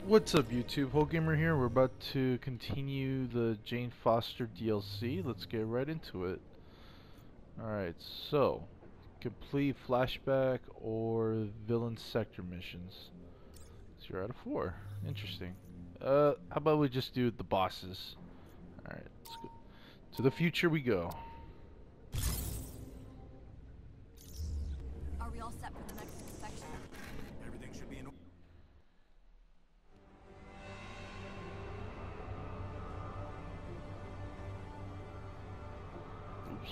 What's up YouTube, WholeGamer here. We're about to continue the Jane Foster DLC. Let's get right into it. Alright, so complete flashback or villain sector missions. 0 out of 4. Interesting. How about we just do the bosses? Alright, let's go. To the future we go. Are we all set for the next inspection? Everything should be in order. Oops.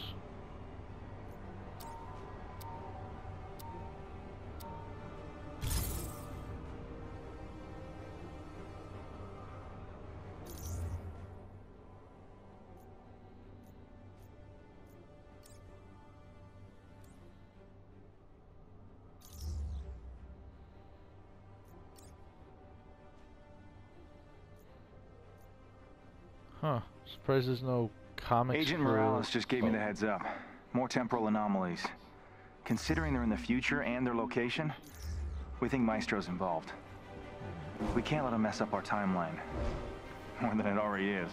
Huh. Surprised there's no comics. Agent Morales just gave me the heads up. More temporal anomalies. Considering they're in the future and their location, we think Maestro's involved. We can't let him mess up our timeline. More than it already is.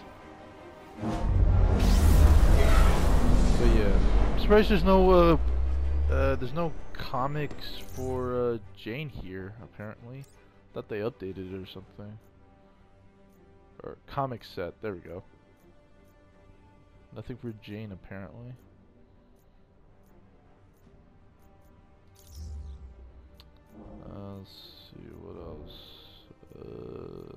But yeah, I'm surprised there's no comics for Jane here. Apparently, thought they updated it or something. Or comic set. There we go. Nothing for Jane apparently. Let's see what else.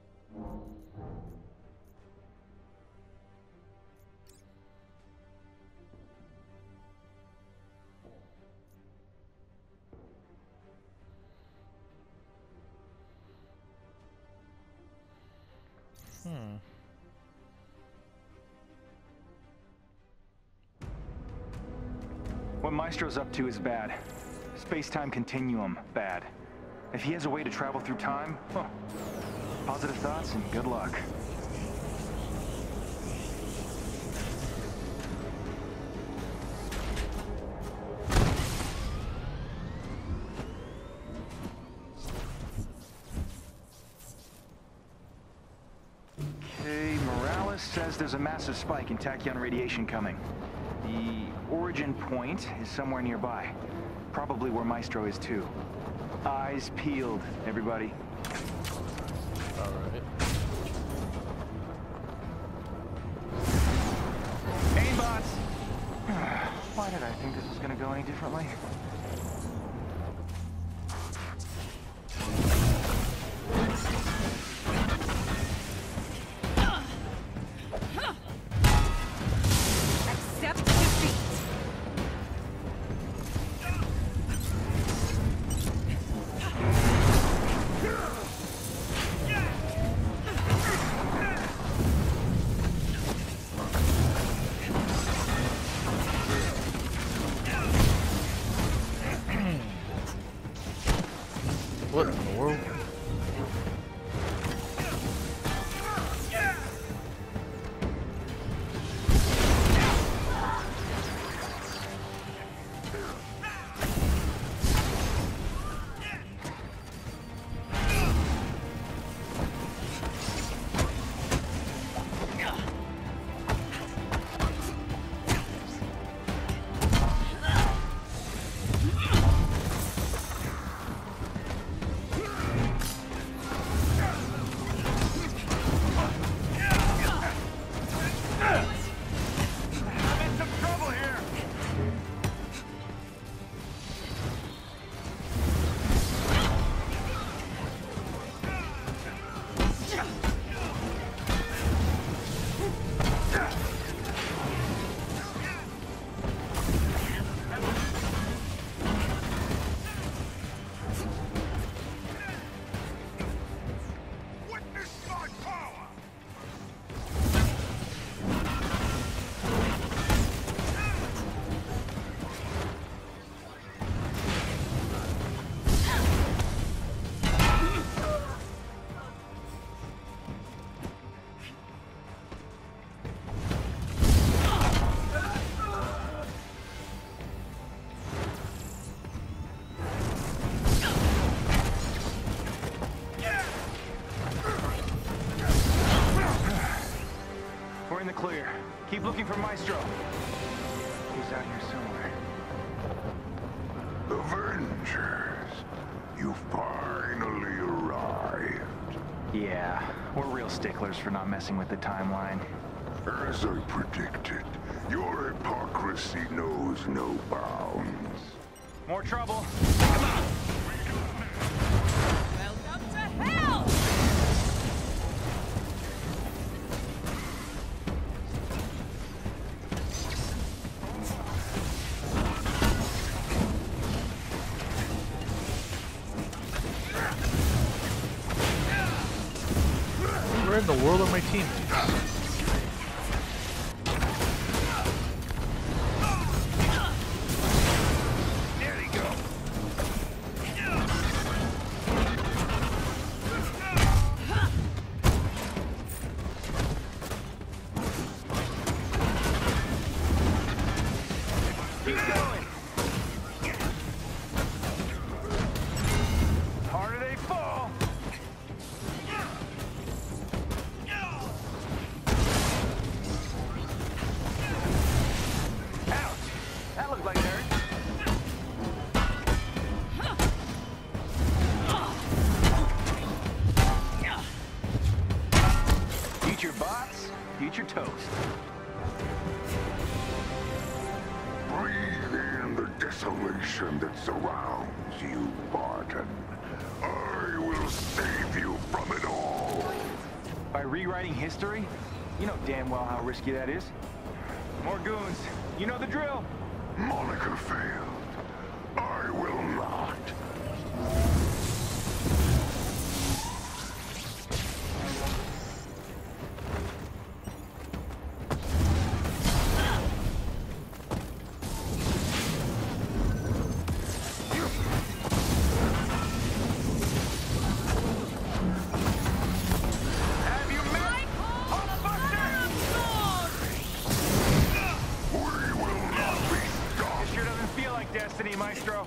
What Maestro's up to is bad. Space-time continuum, bad. If he has a way to travel through time, positive thoughts and good luck. Okay, Morales says there's a massive spike in tachyon radiation coming. The origin point is somewhere nearby. Probably where Maestro is too. Eyes peeled, everybody. Alright. Aimbots! Why did I think this was gonna go any differently? Accept defeat. What in the world? keep looking for Maestro. He's out here somewhere. Avengers, you finally arrived. Yeah, we're real sticklers for not messing with the timeline. As I predicted, your hypocrisy knows no bounds. More trouble. Welcome to hell! Where in the world are my teammates? There they go. Keep going. Harder they fall. Ouch! That looked like it hurt. Eat your bots, eat your toast. Breathe in the desolation that surrounds you, Barton. I will save you from it all. By rewriting history? You know damn well how risky that is. More goons. You know the drill. Monica failed. I will not. Have you met Hulkbuster? We will not be stopped. It sure doesn't feel like destiny, Maestro.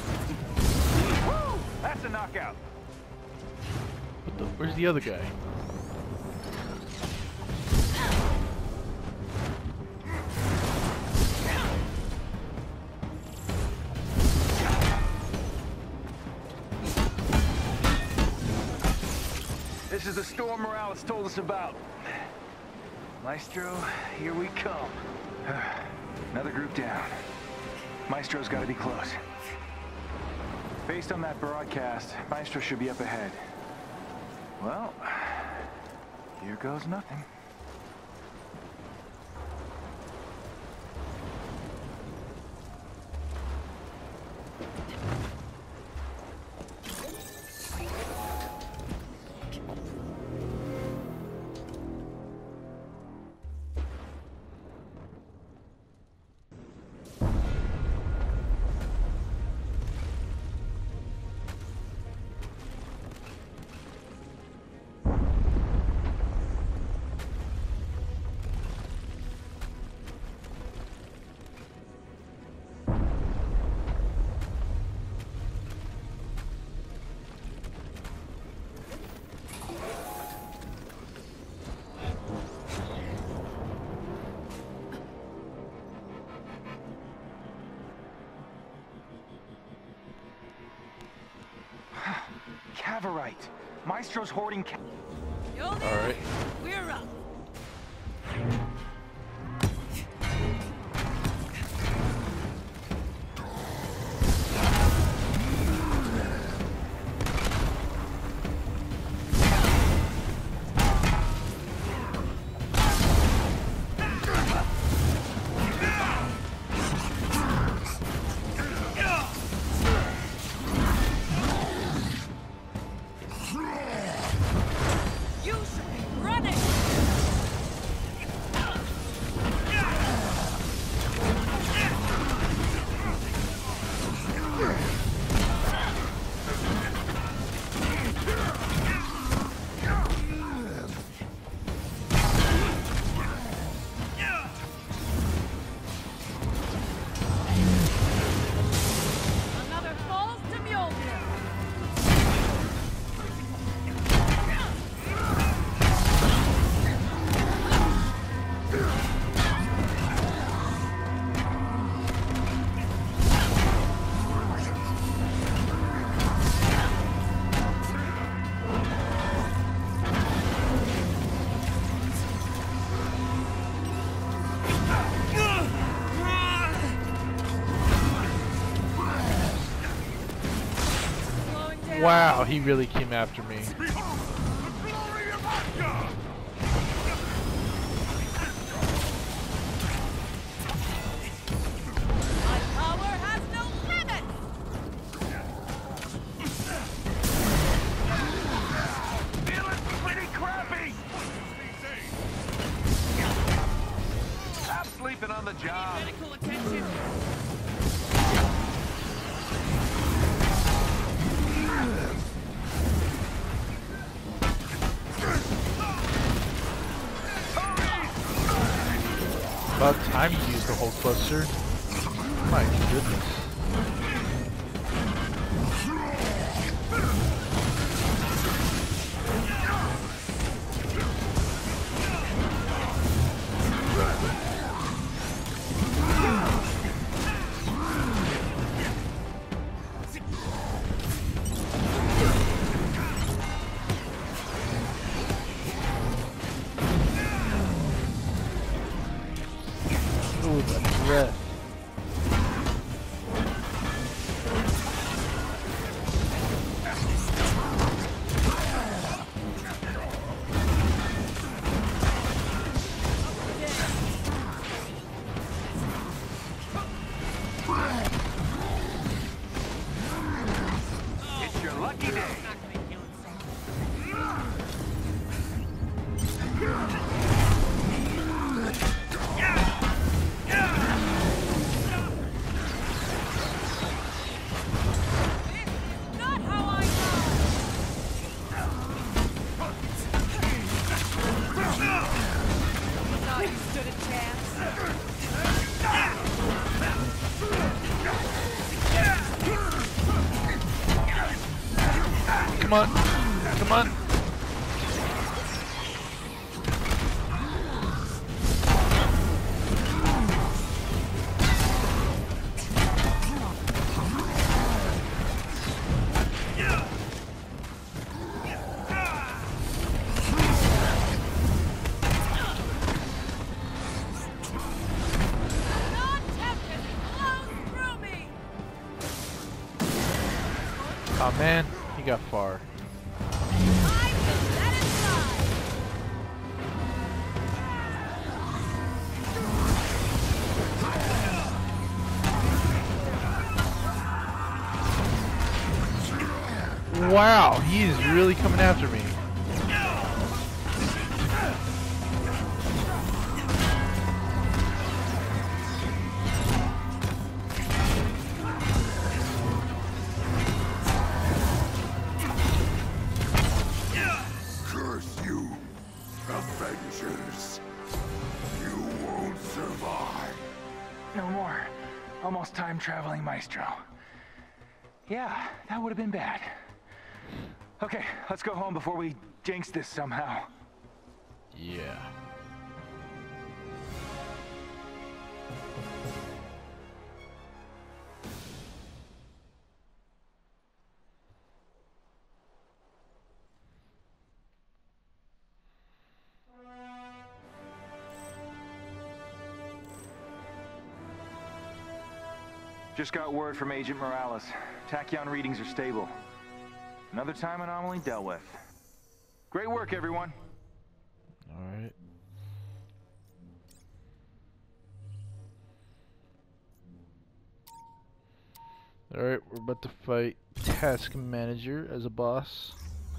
Woo! That's a knockout. What the? Where's the other guy? This is the storm Morales told us about. Maestro, here we come. Another group down. Maestro's got to be close. Based on that broadcast, Maestro should be up ahead. Well, here goes nothing. Cavorite. Maestro's hoarding. You're there. All right. We're up. You should be running. Wow, he really came after me. My power has no limits! Feeling pretty crappy! Stop sleeping on the job. Medical attention! About time you used the whole cluster. My goodness. Ooh, the breath. It's your lucky day. Not how I thought you stood a chance. Come on. Come on. Non-tempest flows through me! Oh man, he got far. I will let it slide! Wow, he is really coming after me. Curse you, Avengers. You won't survive. No more. Almost time traveling Maestro. Yeah, that would have been bad. Okay, let's go home before we jinx this somehow. Yeah. Just got word from Agent Morales. Tachyon readings are stable. Another time anomaly dealt with. Great work, everyone. Alright. Alright, we're about to fight Task Manager as a boss.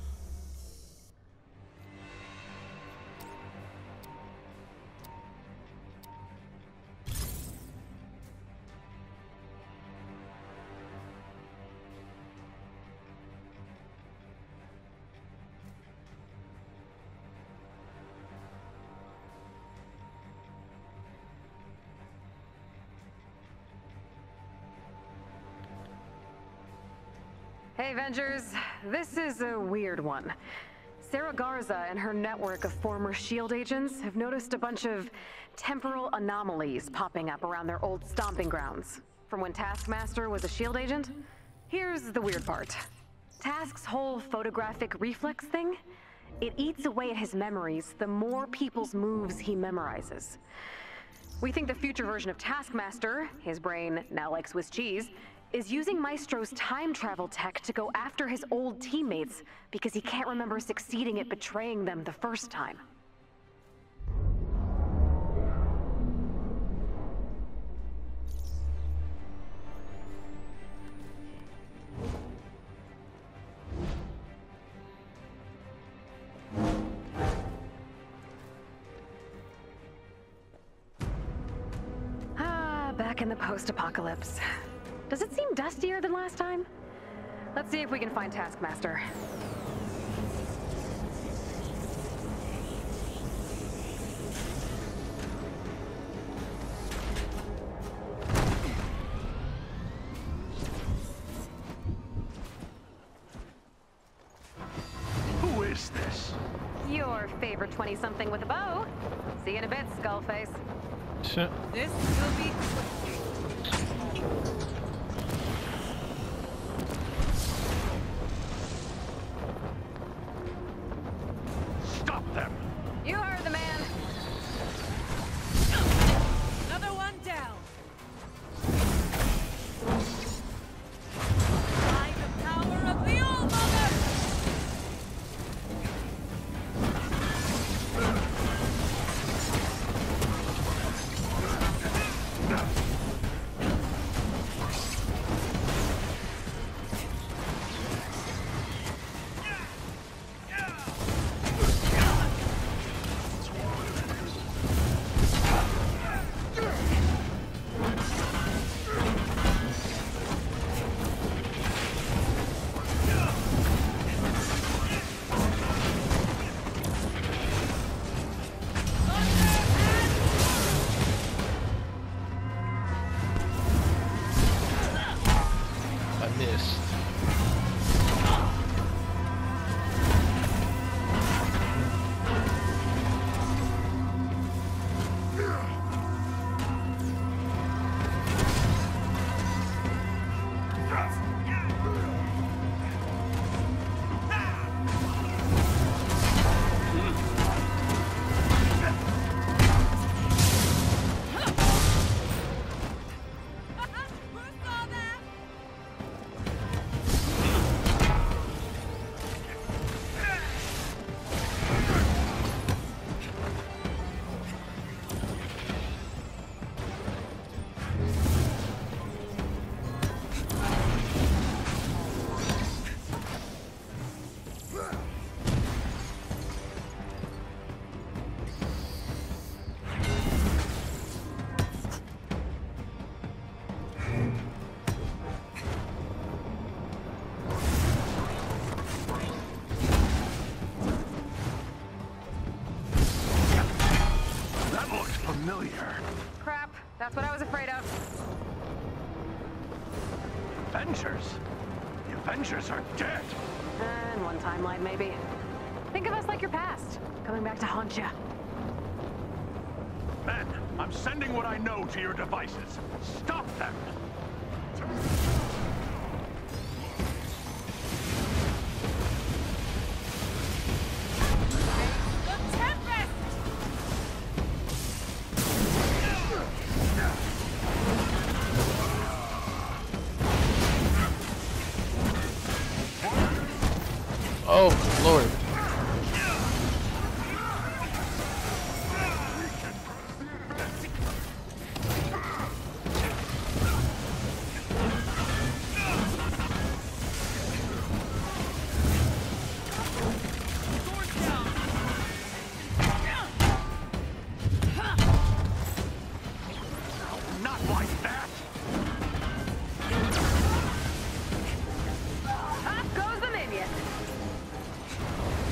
Hey Avengers, this is a weird one. Sarah Garza and her network of former S.H.I.E.L.D. agents have noticed a bunch of temporal anomalies popping up around their old stomping grounds. From when Taskmaster was a S.H.I.E.L.D. agent? Here's the weird part. Task's whole photographic reflex thing, it eats away at his memories the more people's moves he memorizes. We think the future version of Taskmaster, his brain now like Swiss cheese, is using Maestro's time travel tech to go after his old teammates because he can't remember succeeding at betraying them the first time. Back in the post-apocalypse. Does it seem dustier than last time? Let's see if we can find Taskmaster. Who is this? Your favorite 20-something with a bow. See you in a bit, Skullface. This will be quick. Stop them! You heard the man. Another one down. By the power of the All-Mother! Crap, that's what I was afraid of. Avengers? The Avengers are dead! In one timeline, maybe. Think of us like your past, coming back to haunt you. Men, I'm sending what I know to your devices. Stop them! The Tempest! Oh, Lord. Not like that! Up goes the minion.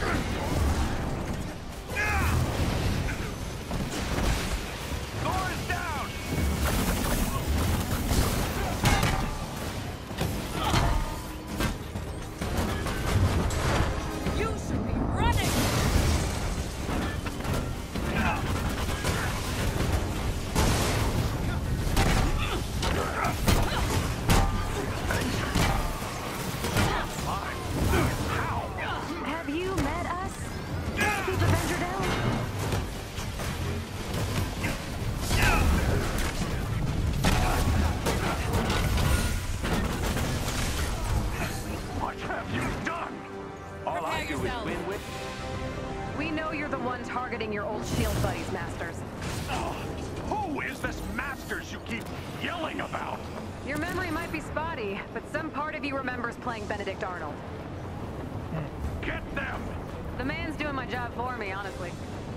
figure with yourself. Winwit? We know you're the one targeting your old shield buddies, Masters. Who is this Masters you keep yelling about? Your memory might be spotty, but some part of you remembers playing Benedict Arnold. Get them! The man's doing my job for me, honestly.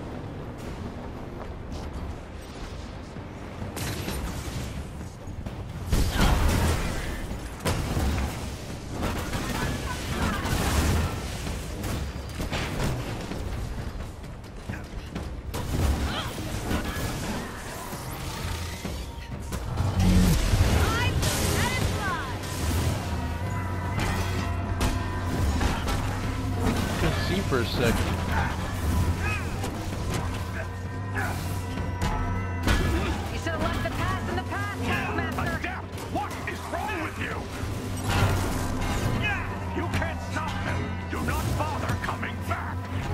For a second. You should have left the past in the past, Taskmaster! Adept! What is wrong with you? You can't stop them! Do not bother coming back!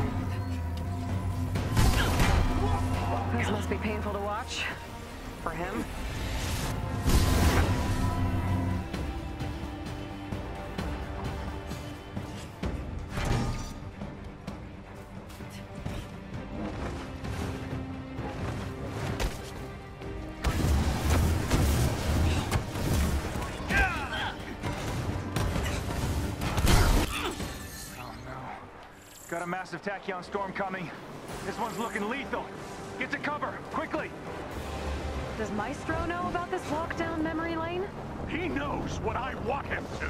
This must be painful to watch. For him. Got a massive tachyon storm coming. This one's looking lethal. Get to cover, quickly! Does Maestro know about this walk down memory lane? He knows what I want him to.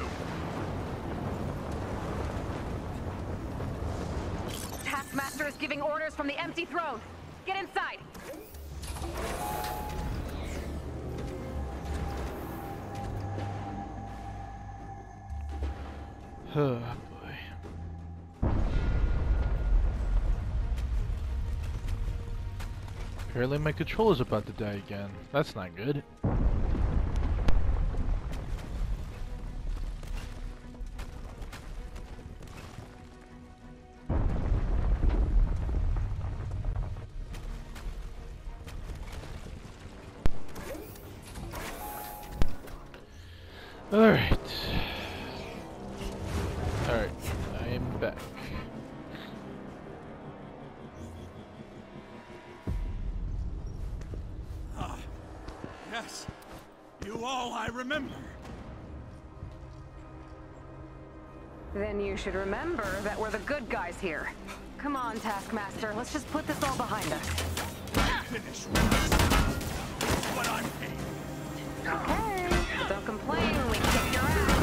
Taskmaster is giving orders from the empty throne. Get inside! Oh boy. Apparently my controller's about to die again. That's not good. Alright. Alright, I am back. Yes, you all I remember. Then you should remember that we're the good guys here. Come on, Taskmaster, let's just put this all behind us. Finish with us. What I'm paid. Okay, but don't complain when we kick your ass.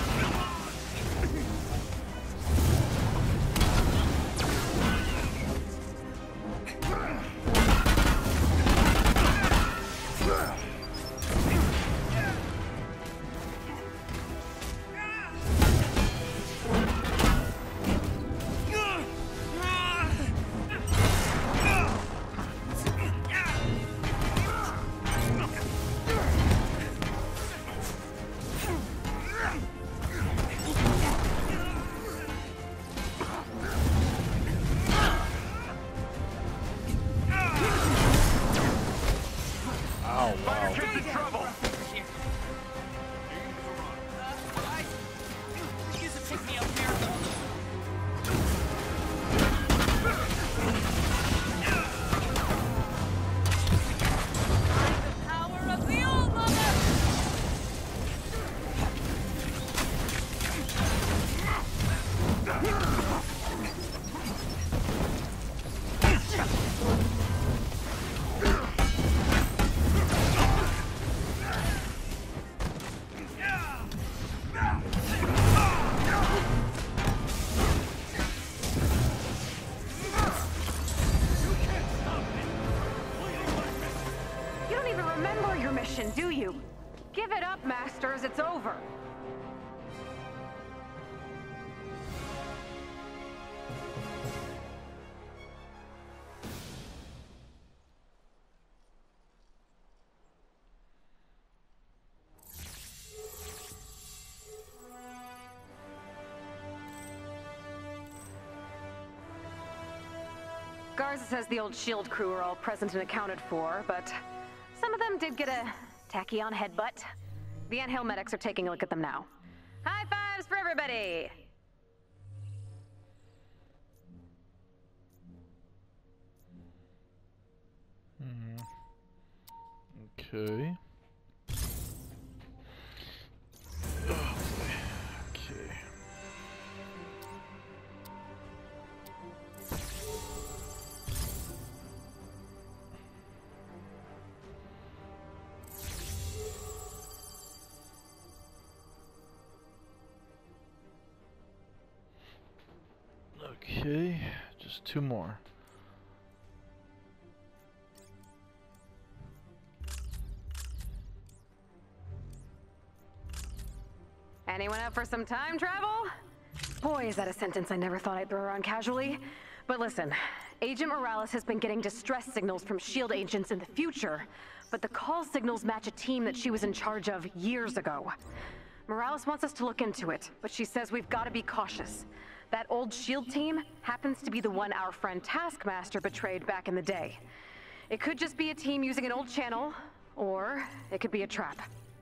Do you? Give it up, Masters, it's over. Garza says the old SHIELD crew are all present and accounted for, but some of them did get a tachyon headbutt. The anthill medics are taking a look at them now. High fives for everybody! Okay. Oh boy. Okay. Okay, just 2 more. Anyone up for some time travel? Boy, is that a sentence I never thought I'd throw around casually. But listen, Agent Morales has been getting distress signals from SHIELD agents in the future, but the call signals match a team that she was in charge of years ago. Morales wants us to look into it, but she says we've got to be cautious. That old SHIELD team happens to be the one our friend Taskmaster betrayed back in the day. It could just be a team using an old channel, or it could be a trap.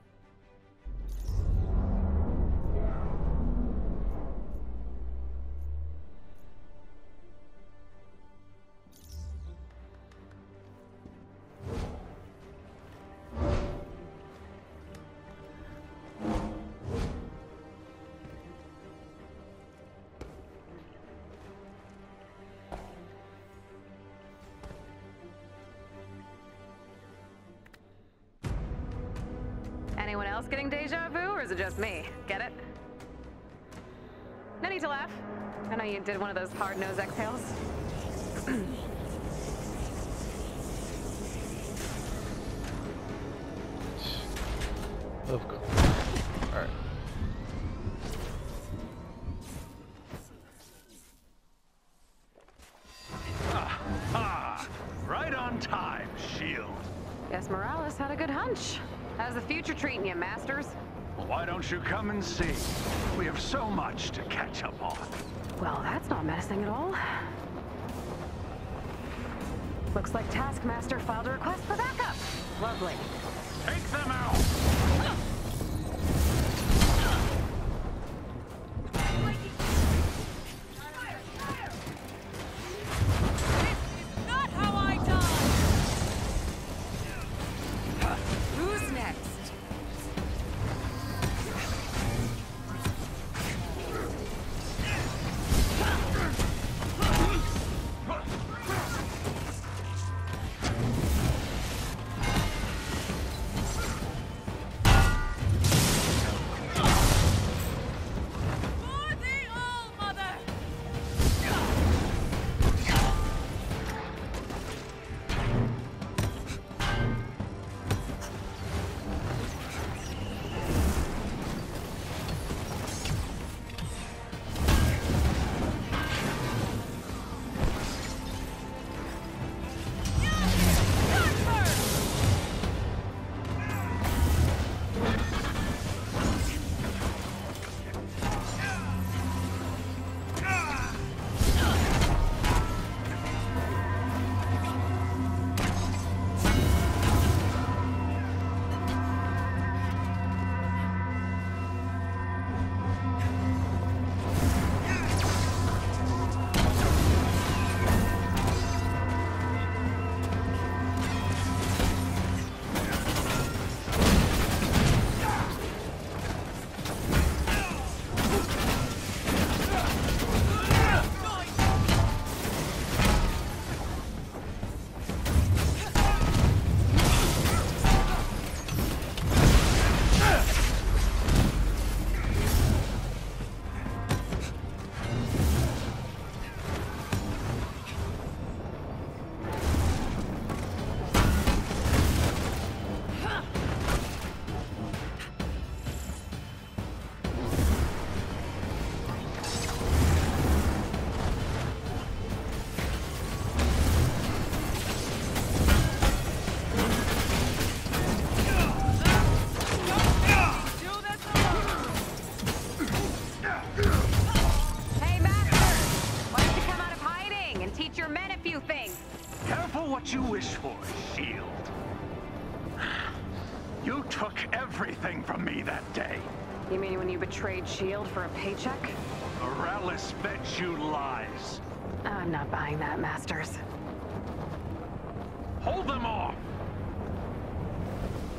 Anyone else getting deja vu, or is it just me? Get it? No need to laugh. I know you did one of those hard-nosed exhales. Of course. Alright. Ah, right on time, SHIELD. Guess Morales had a good hunch. How's the future treating you, Masters? Why don't you come and see? We have so much to catch up on. Well, that's not menacing at all. Looks like Taskmaster filed a request for backup. Lovely. Take them out! Not how I die! Who's next? For the All-Mother! Hey, Masters! Why don't you come out of hiding and teach your men a few things? Careful what you wish for, SHIELD. You took everything from me that day. You mean when you betrayed SHIELD for a paycheck? Morales fed you lies. I'm not buying that, Masters. Hold them off!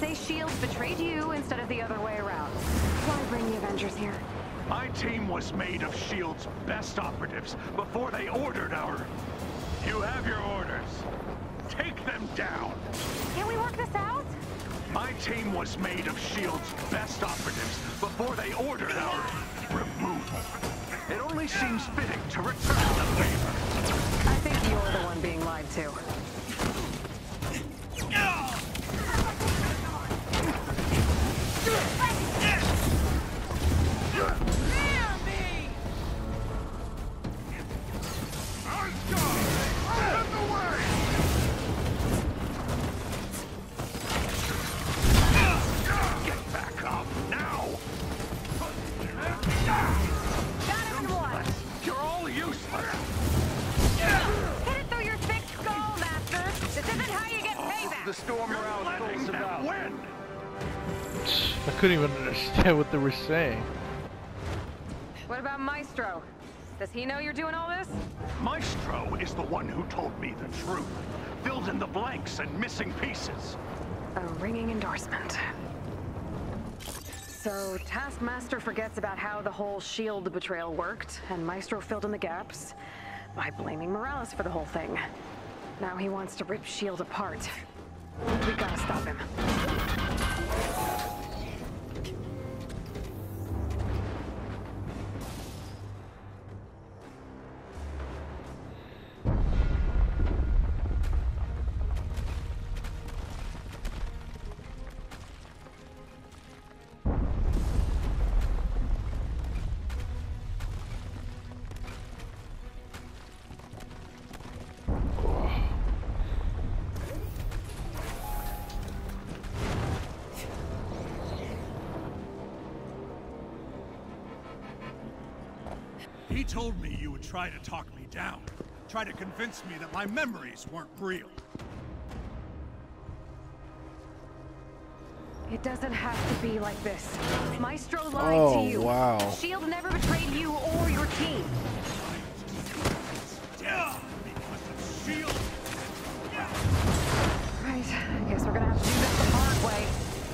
My team was made of S.H.I.E.L.D.'s best operatives before they ordered our... You have your orders. Take them down. Can we work this out? My team was made of S.H.I.E.L.D.'s best operatives before they ordered our removal. It only seems fitting to return the favor. I think you're the one being lied to. I couldn't even understand what they were saying. What about Maestro? Does he know you're doing all this? Maestro is the one who told me the truth. Filled in the blanks and missing pieces. A ringing endorsement. So, Taskmaster forgets about how the whole S.H.I.E.L.D. betrayal worked, and Maestro filled in the gaps by blaming Morales for the whole thing. Now he wants to rip S.H.I.E.L.D. apart. We gotta stop him. He told me you would try to talk me down. Try to convince me that my memories weren't real. It doesn't have to be like this. Maestro lied to you. Oh, wow. S.H.I.E.L.D. never betrayed you or your team. Yeah, because of S.H.I.E.L.D. Right. I guess we're gonna have to do this the hard way.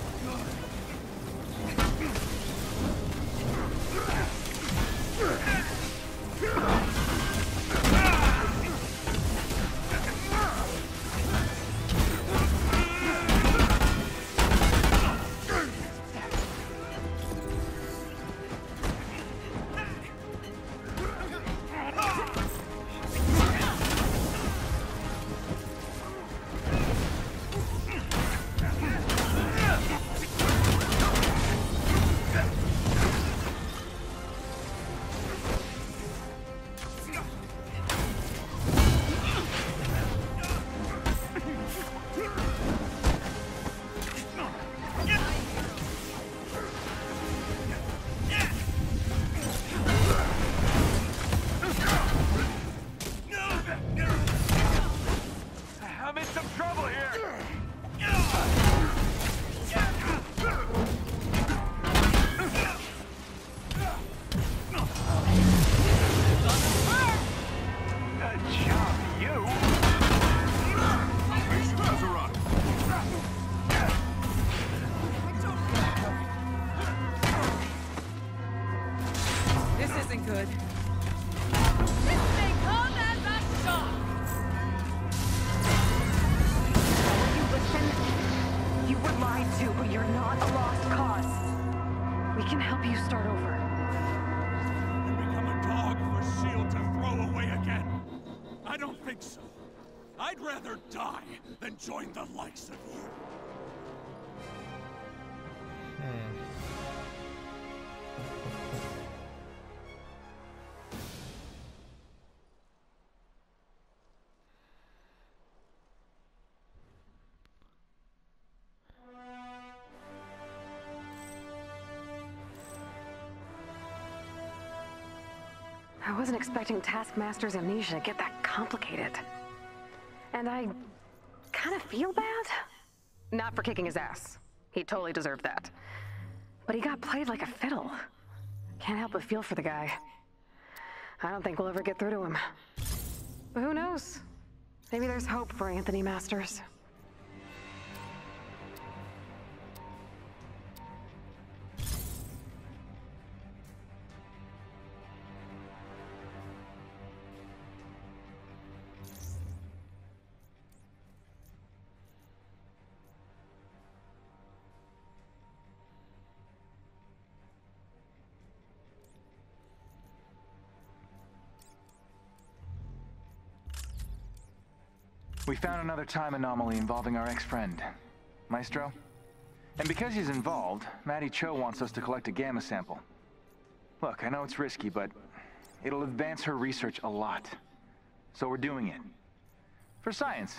I'd rather die than join the likes of you. I wasn't expecting Taskmaster's amnesia to get that complicated. And I kind of feel bad. Not for kicking his ass. He totally deserved that. But he got played like a fiddle. Can't help but feel for the guy. I don't think we'll ever get through to him. But who knows? Maybe there's hope for Anthony Masters. We found another time anomaly involving our ex-friend, Maestro. And because he's involved, Matty Cho wants us to collect a gamma sample. Look, I know it's risky, but it'll advance her research a lot. So we're doing it. For science.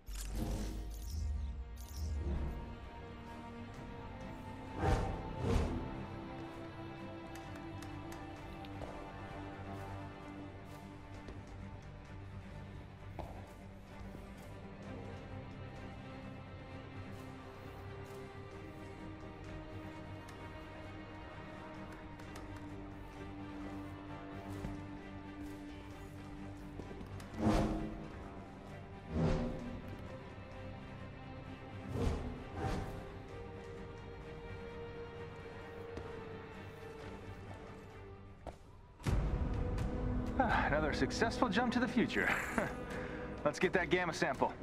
Another successful jump to the future. Let's get that gamma sample.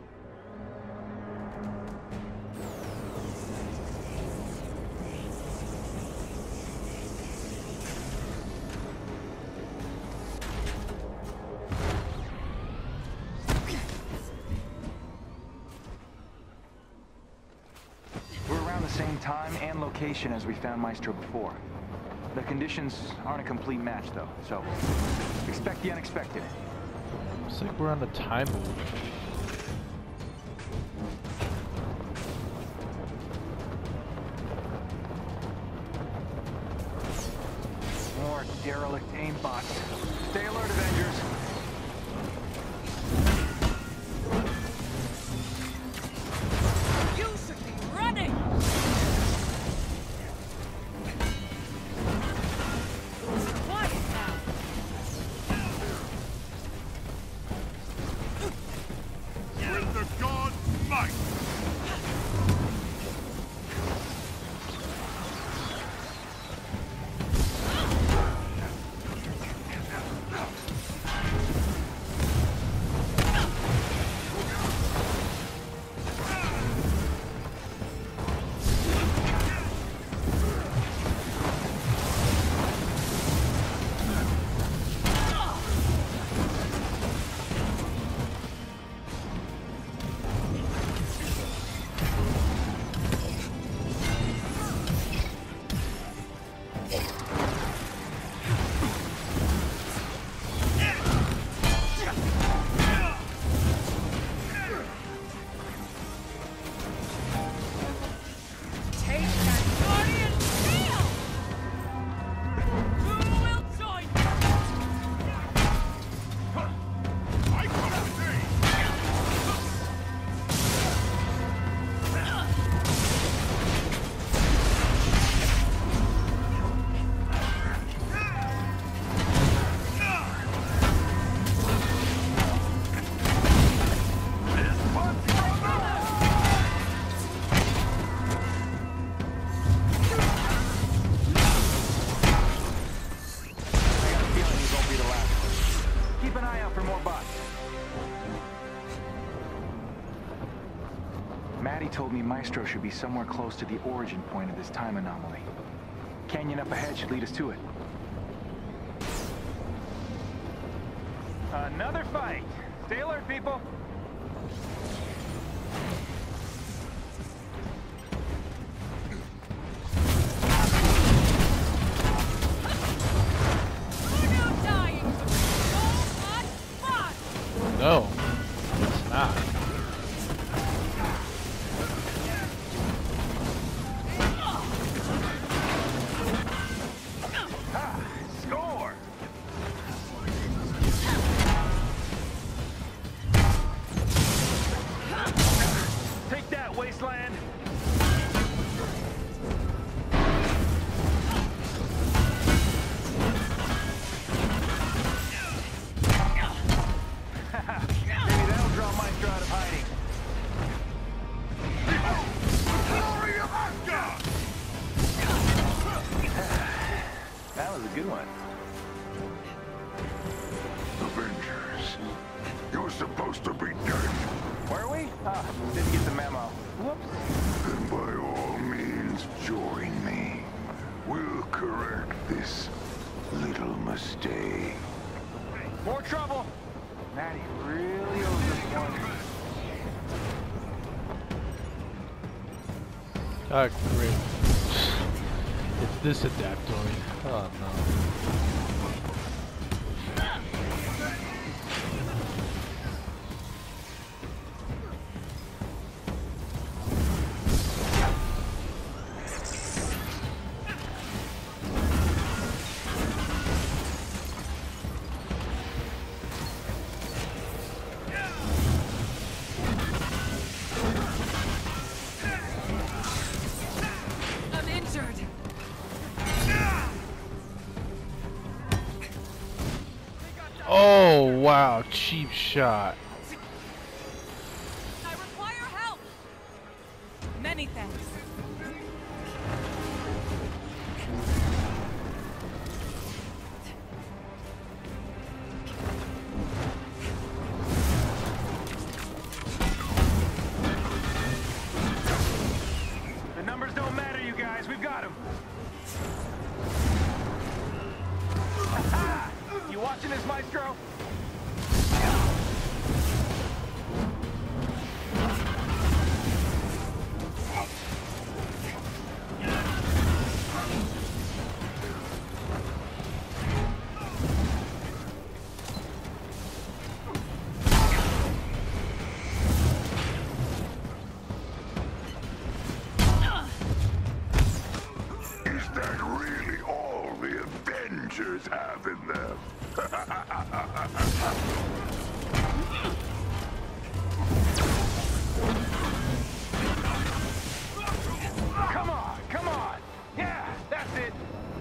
We're around the same time and location as we found Maestro before. The conditions aren't a complete match, though, so expect the unexpected. Looks like we're on a time loop. More derelict aimbots. Stay alert, Avengers. You should be running! Quiet now! With the god's might! Take that guardian shield! Who will join me? I come today! I got a feeling these won't be the last. Keep an eye out for more bots. Matty told me Maestro should be somewhere close to the origin point of this time anomaly. Canyon up ahead should lead us to it. Another fight! Stay alert, people! You're not dying to be so much fun! No, it's not. Score! Take that, Wasteland! Maybe that'll draw Maestro out of hiding. Glory of Asgard! That was a good one. Avengers, you're supposed to be dead. Were we? Didn't get the memo. Whoops. Then by all means, join me. We'll correct this little mistake. More trouble! Matty really owes us one. Ah, great. It's this Adaptoid. Oh no. I'm injured. Oh wow, cheap shot. I require help. Many thanks. The numbers don't matter, you guys. We've got him. You watching this, Maestro? Is that really all the Avengers have in them? Come on, come on. Yeah, that's it.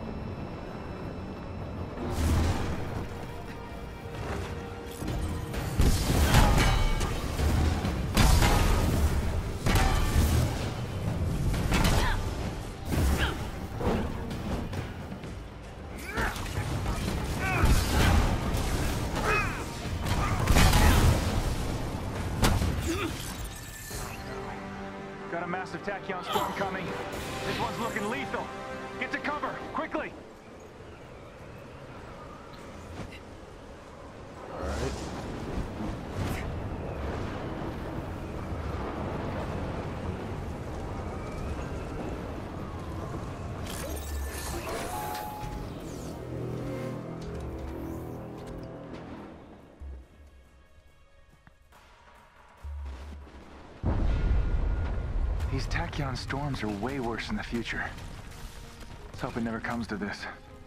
Got a massive tachyon storm coming. This one's looking lethal. Get to cover, quickly. Alright. These tachyon storms are way worse in the future. Let's hope it never comes to this.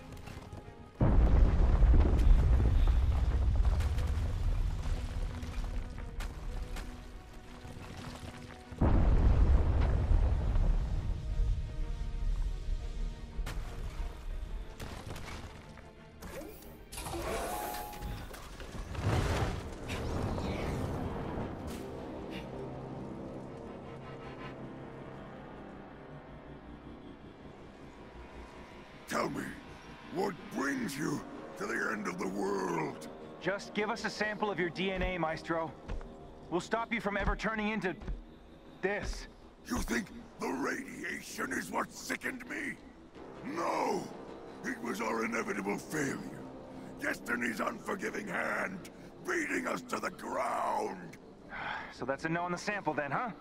Tell me, what brings you to the end of the world? Just give us a sample of your DNA, Maestro. We'll stop you from ever turning into... this. You think the radiation is what sickened me? No! It was our inevitable failure. Destiny's unforgiving hand, beating us to the ground! So that's a no on the sample then, huh?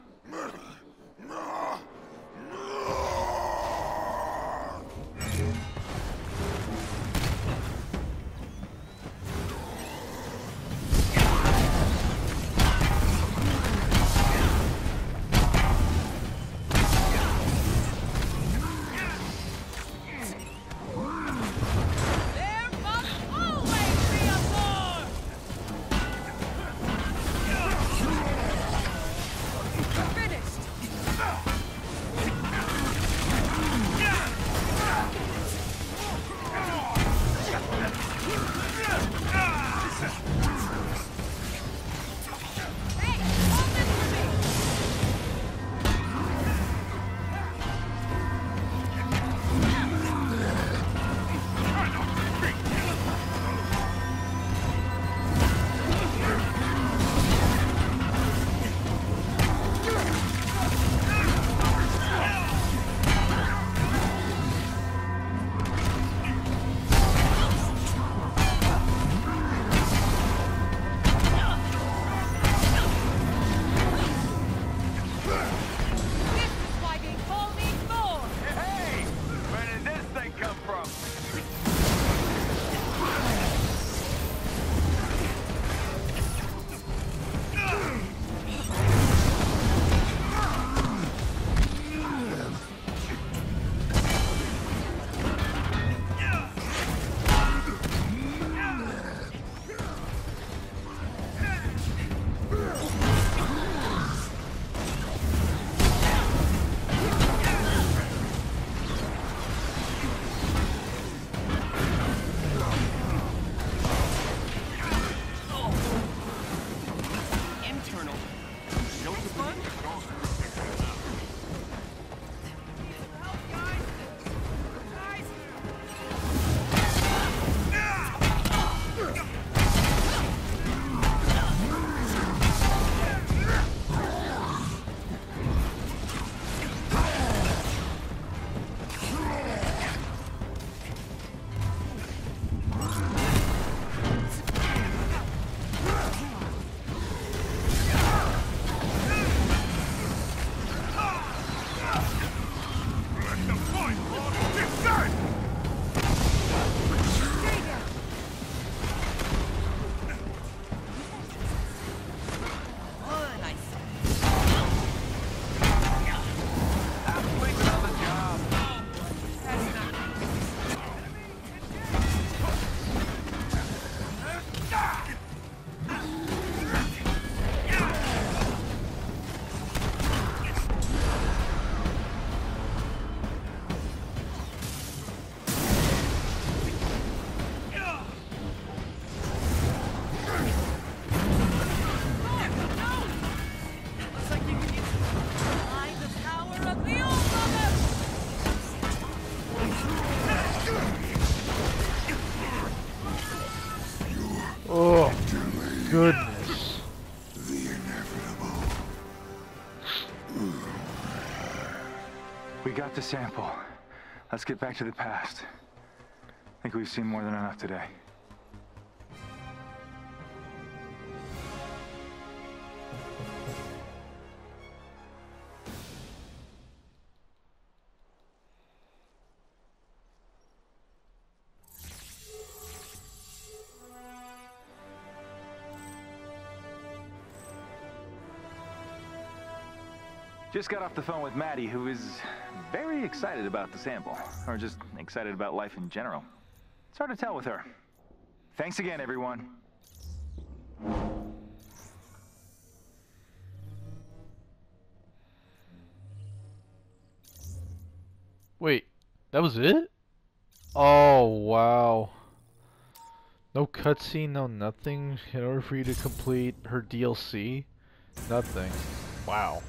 There must always be a war! Finished! goodness. The inevitable. We got the sample. Let's get back to the past. I think we've seen more than enough today. Just got off the phone with Maddie, who is very excited about the sample. Or just excited about life in general. It's hard to tell with her. Thanks again, everyone. Wait, that was it? Oh, wow. No cutscene, no nothing in order for you to complete her DLC? Nothing. Wow.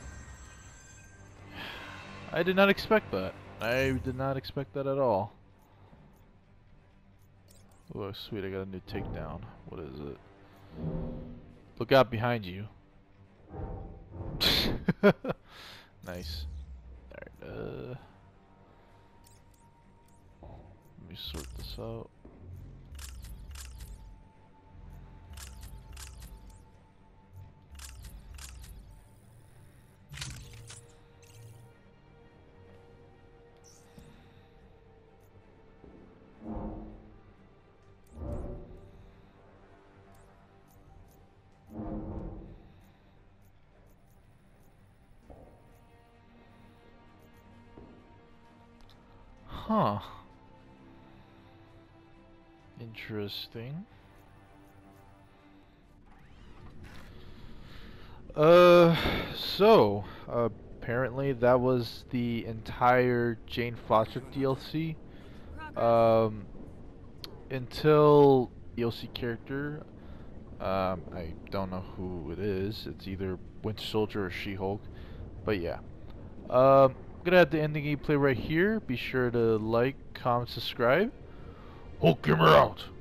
I did not expect that. I did not expect that at all. Oh, sweet, I got a new takedown. What is it? Look out behind you. Nice. Alright, let me sort this out. Huh. Interesting. So, apparently that was the entire Jane Foster DLC. Until DLC character, I don't know who it is. It's either Winter Soldier or She-Hulk. But yeah. I'm gonna have to end the gameplay right here. Be sure to like, comment, subscribe. Hulk Gamer out!